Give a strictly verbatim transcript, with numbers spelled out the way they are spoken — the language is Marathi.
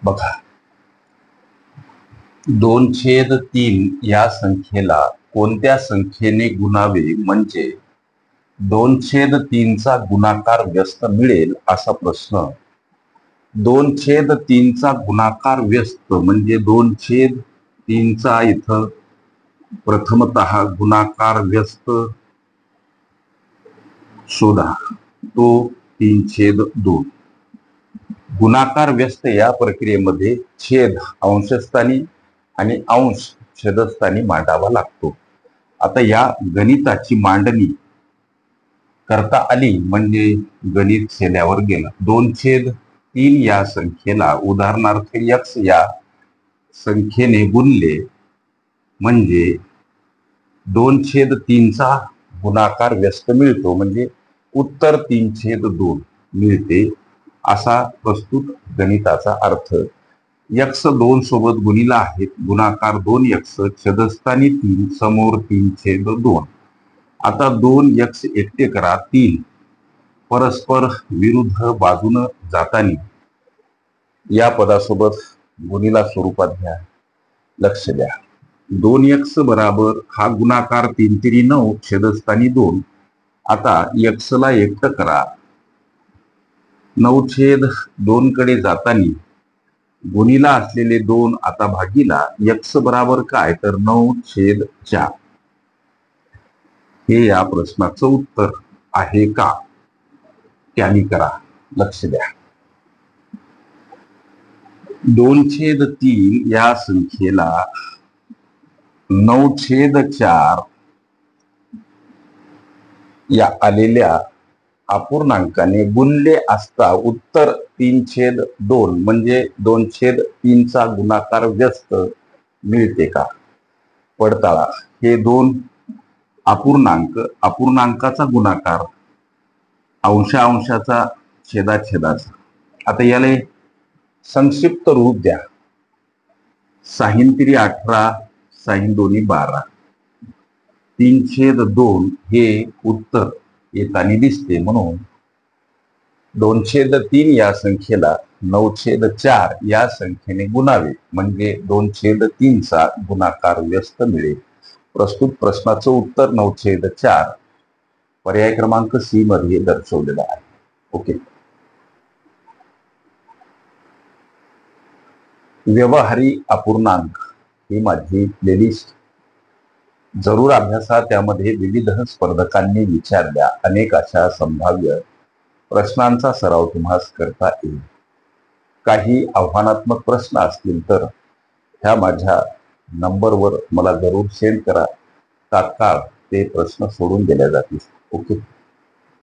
बघा, दोन छेद तीन या संख्येला कोणत्या संख्येने गुणावे म्हणजे दोन छेद तीनचा गुणाकार व्यस्त मिळेल असा प्रश्न. दोन छेद तीनचा गुणाकार व्यस्त म्हणजे दोन छेद तीनचा इथं प्रथमतः गुणाकार व्यस्त शोधा, तो तीन छेद दोन. गुणाकार व्यस्त या प्रक्रियेमध्ये छेद अंशस्थानी आणि अंश छेदस्थानी मांडावा लागतो. आता या गणिताची मांडणी करता आली म्हणजे गणित छेद्यावर गेलं. दोन छेद तीन या संख्येला उदाहरणार्थ यक्स या संख्येने गुणले म्हणजे दोन छेद तीनचा गुणाकार व्यस्त मिळतो, म्हणजे उत्तर तीन छेद दोन मिळते असा प्रस्तुत गणिताचा अर्थ. यक्स दोन सोबत गुणिला आहेत, गुणाकार दोन यक्स, छेदस्थानी तीन, समोर तीन छेद दोन. आता दोन यक्स एकटे करा, तीन परस्पर विरुद्ध बाजून जाताना या पदासोबत गुणिला स्वरूपात घ्या. लक्ष द्या, दोन यक्स बराबर हा गुणाकार तीन तिरी नऊ, छेदस्थानी दोन. आता यक्सला एकटं करा, नऊ छेद दोन कडे जाताना गुणिला असलेले दोन आता भागीला, यक्स बराबर काय तर नऊ छेद चार. हे या प्रश्नाचं उत्तर आहे का? त्यांनी करा. लक्ष द्या, दोन छेद तीन या संख्येला नऊ छेद चार या आलेल्या अपूर्णांकाने गुणले असता उत्तर तीन छेद दोन म्हणजे दोन छेद तीनचा गुणाकार व्यस्त मिळते का? पडताळा. हे दोन अपूर्णांक, अपूर्णांकाचा गुणाकार अंशा अंशाचा छेदाछेदाचा. आता याला संक्षिप्त रूप द्या. साहीन तिरी अठरा, साहीन दोन्ही बारा, तीन छेद दोन हे उत्तर येताना दिसते. म्हणून दोन छेद तीन या संख्येला नऊ छेद चार या संख्येने गुणावे म्हणजे दोन छेद तीनचा गुणाकार व्यस्त मिळेल. प्रस्तुत प्रश्नाचं उत्तर नऊ छेद चार पर्याय क्रमांक सी मध्ये दर्शवलेला आहे. ओके. व्यवहारी अपूर्णांक ही माझी प्लेलिस्ट जरूर अभ्यासा. त्यामध्ये विविध स्पर्धकांनी विचारल्या अनेक अशा संभाव्य प्रश्नांचा सराव तुम्हास करता येईल. काही आव्हानात्मक प्रश्न असतील तर ह्या माझ्या नंबरवर मला जरूर सेंड करा. तात्काळ ते प्रश्न सोडून दिले जातील. ओके.